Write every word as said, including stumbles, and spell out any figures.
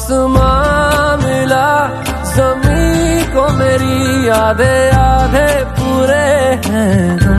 आसमां मिला ज़मीं को मेरी यादें आधे पूरे हैं।